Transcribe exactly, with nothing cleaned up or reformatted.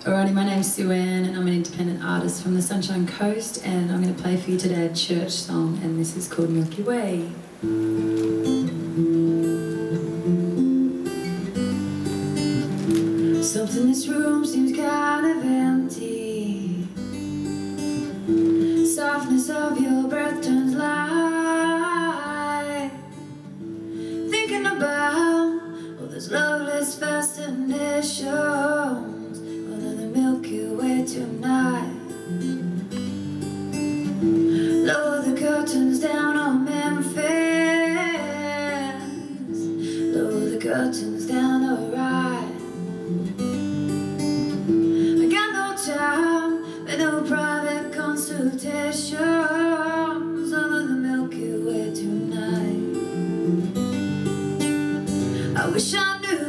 Alrighty, my name's Sue Ann and I'm an independent artist from the Sunshine Coast, and I'm going to play for you today a church song, and this is called Milky Way. Something in this room seems kind of empty. Softness of your breath turns light. Thinking about all those loveless fascinations under the Milky Way tonight. Lower the curtains down on Memphis. Lower the curtains down, alright. I got no time with no private consultations under the Milky Way tonight. I wish I knew